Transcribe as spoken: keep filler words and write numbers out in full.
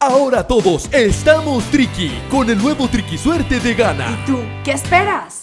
Ahora todos estamos Triqui con el nuevo Triqui Suerte de Gana. ¿Y tú qué esperas?